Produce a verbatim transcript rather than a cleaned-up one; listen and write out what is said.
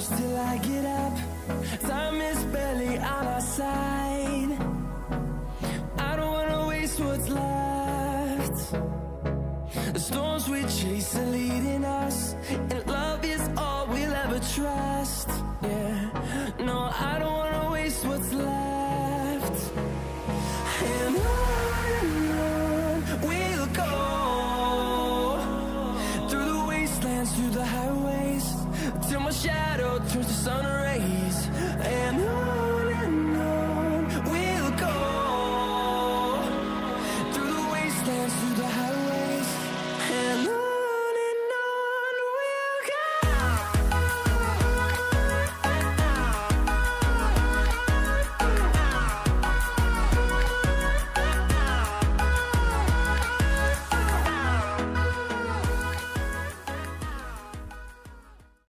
close till I get up. Time is barely on our side. I don't wanna waste what's left. The storms we chase are leading us, and love is all we'll ever trust.